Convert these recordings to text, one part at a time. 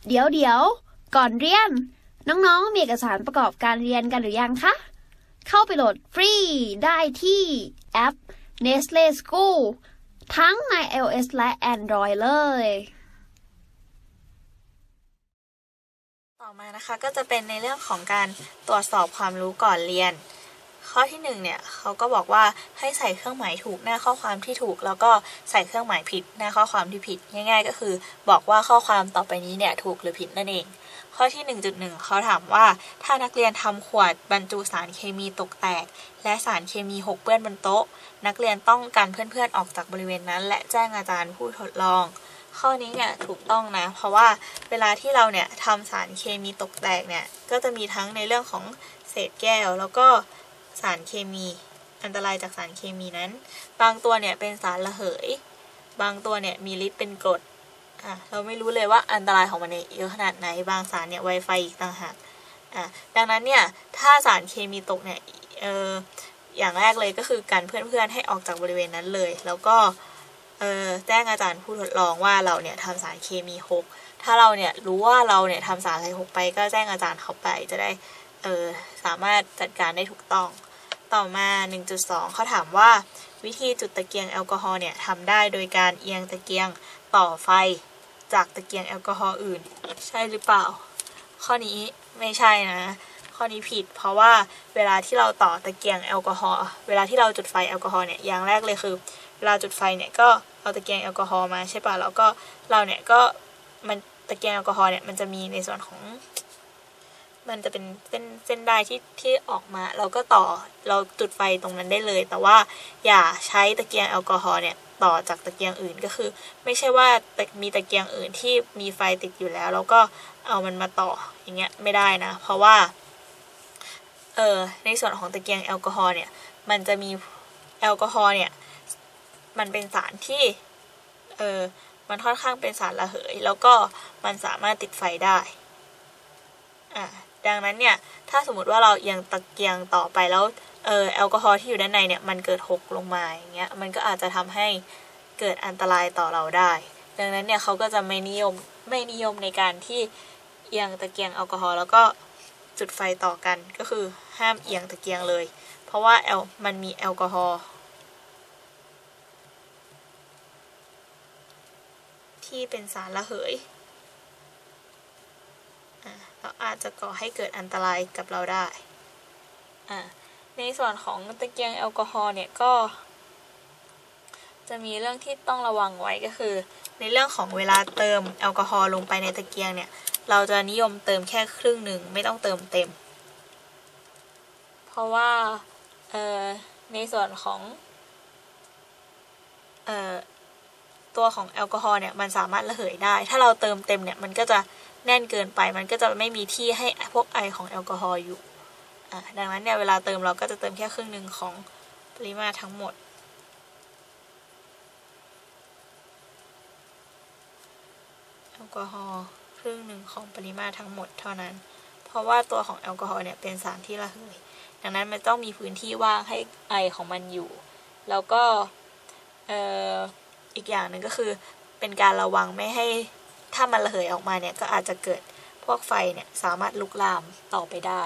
เดี๋ยวก่อนเรียนน้องๆมีเอกสารประกอบการเรียนกันหรือยังคะเข้าไปโหลดฟรีได้ที่แอป Nestle School ทั้งใน iOS และ Android เลยต่อมานะคะก็จะเป็นในเรื่องของการตรวจสอบความรู้ก่อนเรียนข้อที่1เนี่ยเขาก็บอกว่าให้ใส่เครื่องหมายถูกหน้าข้อความที่ถูกแล้วก็ใส่เครื่องหมายผิดหน้าข้อความที่ผิดง่ายๆก็คือบอกว่าข้อความต่อไปนี้เนี่ยถูกหรือผิดนั่นเองข้อที่ 1.1 เขาถามว่าถ้านักเรียนทำขวดบรรจุสารเคมีตกแตกและสารเคมีหกเปื้อนบนโต๊ะนักเรียนต้องกันเพื่อนๆออกจากบริเวณนั้นและแจ้งอาจารย์ผู้ทดลองข้อนี้เนี่ยถูกต้องนะเพราะว่าเวลาที่เราเนี่ยทำสารเคมีตกแตกเนี่ยก็จะมีทั้งในเรื่องของเศษแก้วแล้วก็สารเคมีอันตรายจากสารเคมีนั้นบางตัวเนี่ยเป็นสารระเหยบางตัวเนี่ยมีฤทธิ์เป็นกรดเราไม่รู้เลยว่าอันตรายของมันเยอะขนาดไหนบางสารเนี่ยไวไฟอีกต่างหากดังนั้นเนี่ยถ้าสารเคมีตกเนี่ยอย่างแรกเลยก็คือกันเพื่อนๆให้ออกจากบริเวณนั้นเลยแล้วก็แจ้งอาจารย์ผู้ทดลองว่าเราเนี่ยทำสารเคมีหกถ้าเราเนี่ยรู้ว่าเราเนี่ยทำสารอะไรหกไปก็แจ้งอาจารย์เขาไปจะได้สามารถจัดการได้ถูกต้องต่อมา 1.2 เขาถามว่าวิธีจุดตะเกียงแอลกอฮอล์เนี่ยทำได้โดยการเอียงตะเกียงต่อไฟจากตะเกียงแอลกอฮอล์อื่นใช่หรือเปล่าข้อนี้ไม่ใช่นะข้อนี้ผิดเพราะว่าเวลาที่เราต่อตะเกียงแอลกอฮอล์เวลาที่เราจุดไฟแอลกอฮอล์เนี่ยอย่างแรกเลยคือเวลาจุดไฟเนี่ยก็เอาตะเกียงแอลกอฮอล์มาใช่ป่ะแล้วก็เราเนี่ยก็มันตะเกียงแอลกอฮอล์เนี่ยมันจะมีในส่วนของมันจะเป็นเส้นได้ที่ออกมาเราก็ต่อเราจุดไฟตรงนั้นได้เลยแต่ว่าอย่าใช้ตะเกียงแอลกอฮอล์เนี่ยต่อจากตะเกียงอื่นก็คือไม่ใช่ว่ามีตะเกียงอื่นที่มีไฟติดอยู่แล้วก็เอามันมาต่ออย่างเงี้ยไม่ได้นะเพราะว่าในส่วนของตะเกียงแอลกอฮอล์เนี่ยมันจะมีแอลกอฮอล์เนี่ยมันเป็นสารที่มันค่อนข้างเป็นสารระเหยแล้วก็มันสามารถติดไฟได้ดังนั้นเนี่ยถ้าสมมติว่าเราเอียงตะเกียงต่อไปแล้วแอลกอฮอล์ที่อยู่ด้านในเนี่ยมันเกิดหกลงมาอย่างเงี้ยมันก็อาจจะทำให้เกิดอันตรายต่อเราได้ดังนั้นเนี่ยเขาก็จะไม่นิยมในการที่เอียงตะเกียงแอลกอฮอล์แล้วก็จุดไฟต่อกันก็คือห้ามเอียงตะเกียงเลยเพราะว่ามันมีแอลกอฮอล์ที่เป็นสารระเหยแล้วอาจจะก่อให้เกิดอันตรายกับเราได้ในส่วนของตะเกียงแอลกอฮอล์เนี่ยก็จะมีเรื่องที่ต้องระวังไว้ก็คือในเรื่องของเวลาเติมแอลกอฮอล์ลงไปในตะเกียงเนี่ยเราจะนิยมเติมแค่ครึ่งหนึ่งไม่ต้องเติมเต็มเพราะว่าในส่วนของตัวของแอลกอฮอล์เนี่ยมันสามารถระเหยได้ถ้าเราเติมเต็มเนี่ยมันก็จะแน่นเกินไปมันก็จะไม่มีที่ให้พวกไอของแอลกอฮอล์อยู่ดังนั้นเนี่ยเวลาเติมเราก็จะเติมแค่ครึ่งหนึ่งของปริมาตรทั้งหมดแอลกอฮอล์ครึ่งหนึ่งของปริมาตรทั้งหมดเท่านั้นเพราะว่าตัวของแอลกอฮอล์เนี่ยเป็นสารที่ระเหยดังนั้นมันต้องมีพื้นที่ว่างให้ไอของมันอยู่แล้วก็อีกอย่างหนึ่งก็คือเป็นการระวังไม่ให้ถ้ามันระเหยออกมาเนี่ยก็อาจจะเกิดพวกไฟเนี่ยสามารถลุกลามต่อไปได้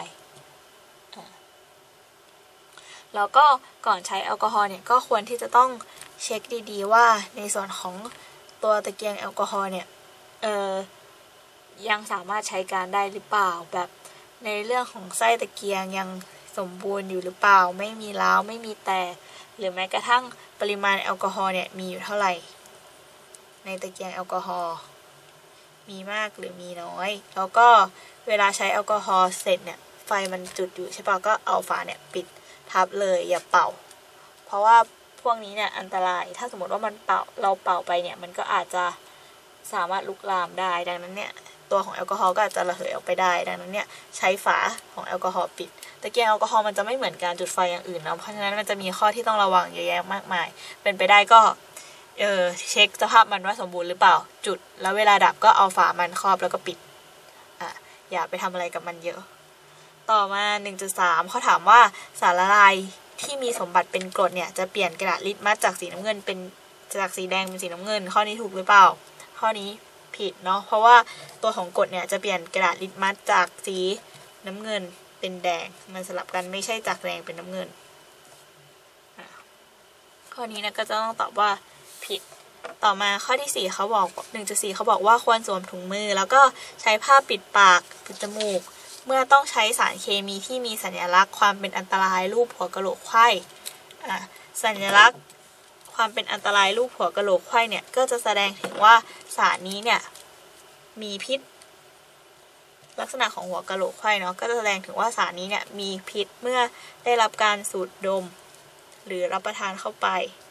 แล้วก็ก่อนใช้แอลกอฮอล์เนี่ยก็ควรที่จะต้องเช็คดีๆว่าในส่วนของตัวตะเกียงแอลกอฮอล์เนี่ยยังสามารถใช้การได้หรือเปล่าแบบในเรื่องของไส้ตะเกียงยังสมบูรณ์อยู่หรือเปล่าไม่มีร้าวไม่มีแตกหรือแม้กระทั่งปริมาณแอลกอฮอล์เนี่ยมีอยู่เท่าไหร่ในตะเกียงแอลกอฮอล์มีมากหรือมีน้อยแล้วก็เวลาใช้แอลกอฮอล์เสร็จเนี่ยไฟมันจุดอยู่ใช่ป่ะก็เอาฝาเนี่ยปิดทับเลยอย่าเป่าเพราะว่าพวกนี้เนี่ยอันตรายถ้าสมมติว่ามันเราเป่าไปเนี่ยมันก็อาจจะสามารถลุกลามได้ดังนั้นเนี่ยตัวของแอลกอฮอล์ก็อาจจะระเหยออกไปได้ดังนั้นเนี่ยใช้ฝาของแอลกอฮอล์ปิดตะเกียงแอลกอฮอล์มันจะไม่เหมือนการจุดไฟอย่างอื่นนะเพราะฉะนั้นมันจะมีข้อที่ต้องระวังเยอะแยะมากมายเป็นไปได้ก็เช็คสภาพมันว่าสมบูรณ์หรือเปล่าจุดแล้วเวลาดับก็เอาฝามันครอบแล้วก็ปิดอย่าไปทำอะไรกับมันเยอะต่อมา 1.3 เขาถามว่าสารละลายที่มีสมบัติเป็นกรดเนี่ยจะเปลี่ยนกระดาษลิตมัสจากสีน้ำเงินเป็นจากสีแดงเป็นสีน้ำเงินข้อนี้ถูกหรือเปล่าข้อนี้ผิดเนาะเพราะว่าตัวของกรดเนี่ยจะเปลี่ยนกระดาษลิตมัสจากสีน้ำเงินเป็นแดงมันสลับกันไม่ใช่จากแดงเป็นน้ำเงินข้อนี้นะก็จะต้องตอบว่าผิดต่อมาข้อที่4เขาบอก 1.4 เขาบอกว่าควรสวมถุงมือแล้วก็ใช้ผ้าปิดปากปิดจมูกเมื่อต้องใช้สารเคมีที่มีสัญลักษณ์ความเป็นอันตรายรูปหัวกะโหลกไขว้สัญลักษณ์ความเป็นอันตรายรูปหัวกะโหลกไขว้เนี่ยก็จะแสดงถึงว่าสารนี้เนี่ยมีพิษลักษณะของหัวกะโหลกไขว้เนาะก็จะแสดงถึงว่าสารนี้เนี่ยมีพิษเมื่อได้รับการสูดดมหรือรับประทานเข้าไป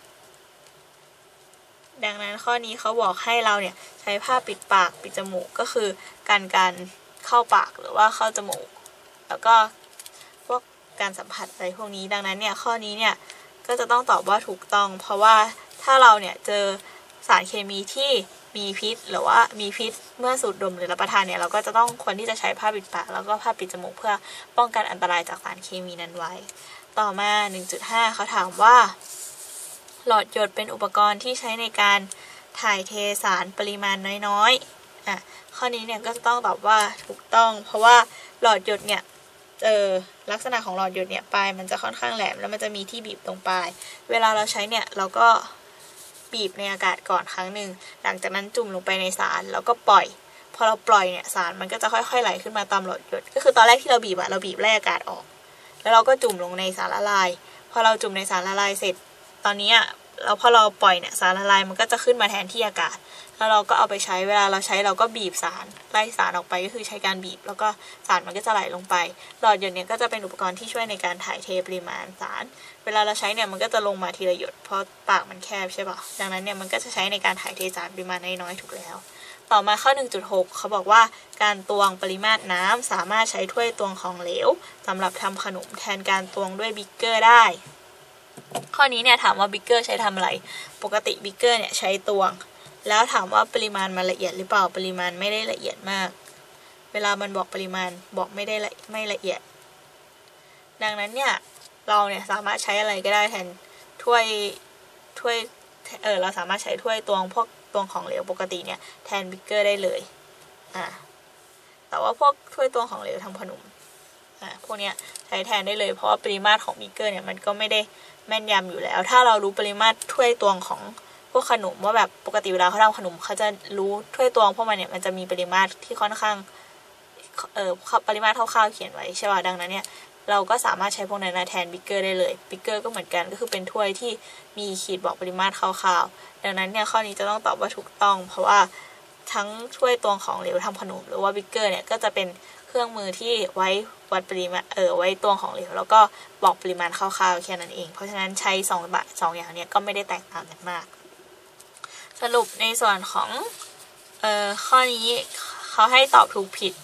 ดังนั้นข้อนี้เขาบอกให้เราเนี่ยใช้ผ้าปิดปากปิดจมูกก็คือการเข้าปากหรือว่าเข้าจมูกแล้วก็พวกการสัมผัสอะไรพวกนี้ดังนั้นเนี่ยข้อนี้เนี่ยก็จะต้องตอบว่าถูกต้องเพราะว่าถ้าเราเนี่ยเจอสารเคมีที่มีพิษหรือว่ามีพิษเมื่อสูดดมหรือรับประทานเนี่ยเราก็จะต้องควรที่จะใช้ผ้าปิดปากแล้วก็ผ้าปิดจมูกเพื่อป้องกันอันตรายจากสารเคมีนั้นไว้ต่อมา 1.5 เขาถามว่าหลอดหยดเป็นอุปกรณ์ที่ใช้ในการถ่ายเทสารปริมาณน้อยๆข้อนี้เนี่ยก็จะต้องตอบว่าถูกต้องเพราะว่าหลอดหยดเนี่ยลักษณะของหลอดหยดเนี่ยปลายมันจะค่อนข้างแหลมแล้วมันจะมีที่บีบตรงปลายเวลาเราใช้เนี่ยเราก็บีบในอากาศก่อนครั้งหนึ่งหลังจากนั้นจุ่มลงไปในสารแล้วก็ปล่อยพอเราปล่อยเนี่ยสารมันก็จะค่อยๆไหลขึ้นมาตามหลอดหยดก็คือตอนแรกที่เราบีบเราบีบแล่อากาศออกแล้วเราก็จุ่มลงในสารละลายพอเราจุ่มในสารละลายเสร็จตอนนี้พอเราปล่อยเนี่ยสารละลายมันก็จะขึ้นมาแทนที่อากาศแล้วเราก็เอาไปใช้เวลาเราใช้เราก็บีบสารไล่สารออกไปก็คือใช้การบีบแล้วก็สารมันก็จะไหลลงไปหลอดหยดเนี่ยก็จะเป็นอุปกรณ์ที่ช่วยในการถ่ายเทปริมาณสารเวลาเราใช้เนี่ยมันก็จะลงมาทีละหยดเพราะปากมันแคบใช่ป่ะดังนั้นเนี่ยมันก็จะใช้ในการถ่ายเทสารปริมาณน้อยๆถูกแล้วต่อมาข้อ 1.6 เขาบอกว่าการตวงปริมาตรน้ำสามารถใช้ถ้วยตวงของเหลวสำหรับทำขนมแทนการตวงด้วยบิ๊กเกอร์ได้ข้อนี้เนี่ยถามว่าบิ๊กเกอร์ใช้ทำอะไรปกติบิ๊กเกอร์เนี่ยใช้ตวงแล้วถามว่าปริมาณมันละเอียดหรือเปล่าปริมาณไม่ได้ละเอียดมากเวลามันบอกปริมาณบอกไม่ละเอียดดังนั้นเนี่ยเราเนี่ยสามารถใช้อะไรก็ได้แทนถ้วยเราสามารถใช้ถ้วยตวงพวกตวงของเหลวปกติเนี่ยแทนบิ๊กเกอร์ได้เลยแต่ว่าพวกถ้วยตวงของเหลวทำขนมพวกเนี้ยใช้แทนได้เลยเพราะว่าปริมาตรของบิ๊กเกอร์เนี่ยมันก็ไม่ได้แม่นยำอยู่แล้วถ้าเรารู้ปริมาตรถ้วยตวงของพวกขนมว่าแบบปกติเวลาเขาทำขนมเขาจะรู้ถ้วยตวงพวกมันเนี่ยมันจะมีปริมาตรที่ค่อนข้างปริมาตรคร่าวๆเขียนไว้ใช่ป่ะดังนั้นเนี่ยเราก็สามารถใช้พวกนั้นแทนบิ๊กเกอร์ได้เลยบิ๊กเกอร์ก็เหมือนกันก็คือเป็นถ้วยที่มีขีดบอกปริมาตรคร่าวๆดังนั้นเนี่ยข้อนี้จะต้องตอบว่าถูกต้องเพราะว่าทั้งถ้วยตวงของเหลวทำขนมหรือว่าบิ๊กเกอร์เนี่ยก็จะเป็นเครื่องมือที่ไว้วัดปริมาณไว้ตวงของเหลวแล้วก็บอกปริมาณคร่าวๆแค่นั้นเองเพราะฉะนั้นใช้2อย่างเนี่ยก็ไม่ได้แตกต่างกันมากสรุปในส่วนของข้อนี้เขาให้ตอบถูกผิด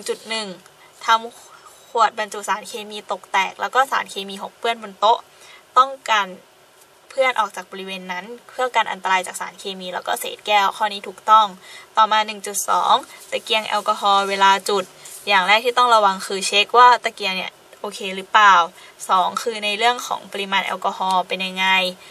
1.1 ทำขวดบรรจุสารเคมีตกแตกแล้วก็สารเคมีหกเปื้อนบนโต๊ะต้องการเพื่อนออกจากบริเวณนั้นเพื่อการอันตรายจากสารเคมีแล้วก็เศษแก้วข้อนี้ถูกต้องต่อมา 1.2 ตะเกียงแอลกอฮอล์เวลาจุดอย่างแรกที่ต้องระวังคือเช็คว่าตะเกียงเนี่ยโอเคหรือเปล่า2คือในเรื่องของปริมาณแอลกอฮอล์เป็นยังไง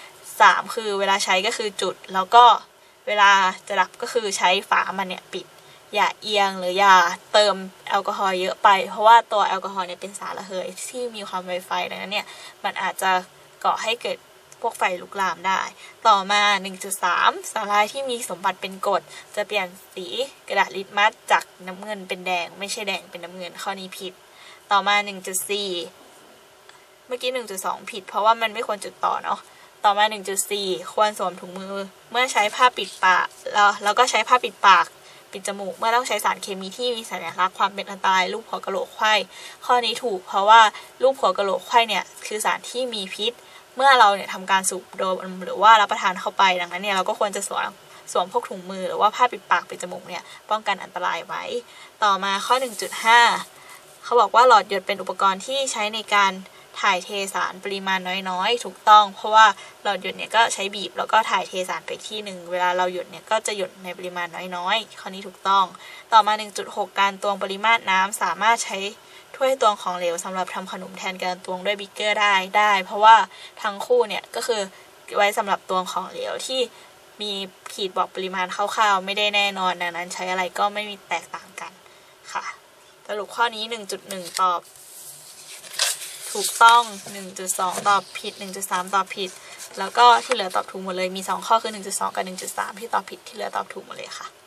3คือเวลาใช้ก็คือจุดแล้วก็เวลาจะดับก็คือใช้ฝามันเนี่ยปิดอย่าเอียงหรืออย่าเติมแอลกอฮอล์เยอะไปเพราะว่าตัวแอลกอฮอล์เนี่ยเป็นสารระเหยที่มีความไวไฟดังนั้นเนี่ยมันอาจจะก่อให้เกิดพวกไฟลุกลามได้ต่อมา 1.3 สาลายที่มีสมบัติเป็นกรดจะเปลี่ยนสีกระดาษลิตมัสจากน้ำเงินเป็นแดงไม่ใช่แดงเป็นน้ำเงินข้อนี้ผิดต่อมา 1.4 เมื่อกี้ 1.2 ผิดเพราะว่ามันไม่ควรจุดต่อเนาะต่อมา 1.4 ควรสวมถุงมือเมื่อใช้ผ้าปิดปากแล้วก็ใช้ผ้าปิดปากปิดจมูกเมื่อต้องใช้สารเคมีที่มีสัญลักษณ์ความเป็นอันตรายรูปหัวกะโหลกไขว้ข้อนี้ถูกเพราะว่ารูปหัวกะโหลกไขว้เนี่ยคือสารที่มีพิษเมื่อเราเนี่ยทำการสูบดมหรือว่ารับประทานเข้าไปดังนั้นเนี่ยเราก็ควรจะสวมพวกถุงมือหรือว่าผ้าปิดปากปิดจมูกเนี่ยป้องกันอันตรายไว้ต่อมาข้อ 1.5 เขาบอกว่าหลอดหยดเป็นอุปกรณ์ที่ใช้ในการถ่ายเทสารปริมาณน้อยๆถูกต้องเพราะว่าหลอดหยดเนี่ยก็ใช้บีบแล้วก็ถ่ายเทสารไปที่หนึ่งเวลาเราหยดเนี่ยก็จะหยดในปริมาณน้อยๆข้อนี้ถูกต้องต่อมา 1.6 การตวงปริมาตรน้ำสามารถใช้ถ้วยตวงของเหลวสำหรับทำขนมแทนการตวงด้วยบิ๊กเกอร์ได้เพราะว่าทั้งคู่เนี่ยก็คือไว้สำหรับตวงของเหลวที่มีขีดบอกปริมาณคร่าวๆไม่ได้แน่นอนดังนั้นใช้อะไรก็ไม่มีแตกต่างกันค่ะสรุปข้อนี้ 1.1 ตอบถูกต้อง 1.2 ตอบผิด 1.3 ตอบผิดแล้วก็ที่เหลือตอบถูกหมดเลยมี2ข้อคือ 1.2 กับ 1.3 ที่ตอบผิดที่เหลือตอบถูกหมดเลยค่ะ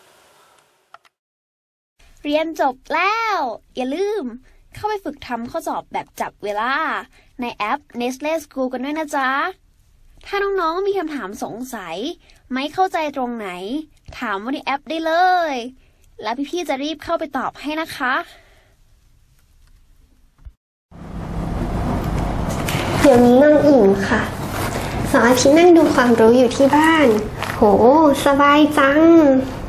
เรียนจบแล้วอย่าลืมเข้าไปฝึกทำข้อสอบแบบจับเวลาในแอป Nestle School กันด้วยนะจ๊ะถ้าน้องๆมีคำถามสงสัยไม่เข้าใจตรงไหนถามว่าในแอปได้เลยแล้วพี่ๆจะรีบเข้าไปตอบให้นะคะเดี๋ยวนี้นอนอิ่มค่ะเสาร์อาทิตย์นั่งดูความรู้อยู่ที่บ้านโหสบายจัง